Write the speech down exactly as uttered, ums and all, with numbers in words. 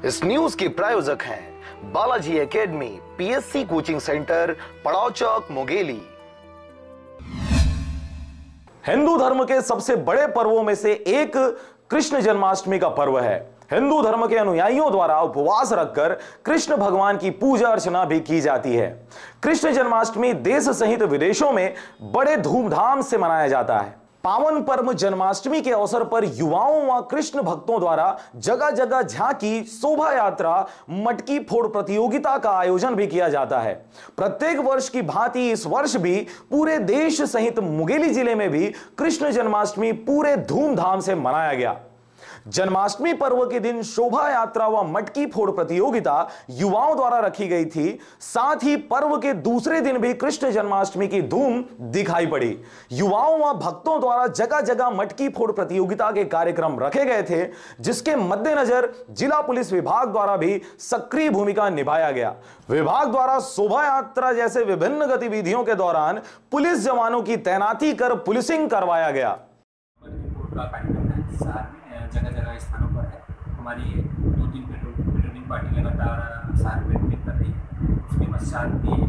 इस न्यूज के प्रायोजक हैं Balaji academy, PSC coaching centre, Padav Chowk, Mungeli. Hindu धर्म के सबसे बड़े पर्वों में से एक कृष्ण जन्माष्टमी का पर्व है। हिंदू धर्म के अनुयायियों द्वारा उपवास रखकर कृष्ण भगवान की पूजा अर्चना भी की जाती है। कृष्ण जन्माष्टमी देश सहित विदेशों में बड़े धूमधाम से मनाया जाता है। पावन पर्व जन्माष्टमी के अवसर पर युवाओं व कृष्ण भक्तों द्वारा जगह जगह झांकी, शोभा यात्रा, मटकी फोड़ प्रतियोगिता का आयोजन भी किया जाता है। प्रत्येक वर्ष की भांति इस वर्ष भी पूरे देश सहित मुंगेली जिले में भी कृष्ण जन्माष्टमी पूरे धूमधाम से मनाया गया। जन्माष्टमी पर्व के दिन शोभा यात्रा व मटकी फोड़ प्रतियोगिता युवाओं द्वारा रखी गई थी। साथ ही पर्व के दूसरे दिन भी कृष्ण जन्माष्टमी की धूम दिखाई पड़ी। युवाओं व भक्तों द्वारा जगह जगह मटकी फोड़ प्रतियोगिता के कार्यक्रम रखे गए थे, जिसके मद्देनजर जिला पुलिस विभाग द्वारा भी सक्रिय भूमिका निभाया गया। विभाग द्वारा शोभा यात्रा जैसे विभिन्न गतिविधियों के दौरान पुलिस जवानों की तैनाती कर पुलिसिंग करवाया गया। जगह जगह स्थानों पर है। हमारी दो तीन पेट्रोलिंग पार्टी लगातार शहर में पेट्रोलिंग कर रही है। उसके पश्चात भी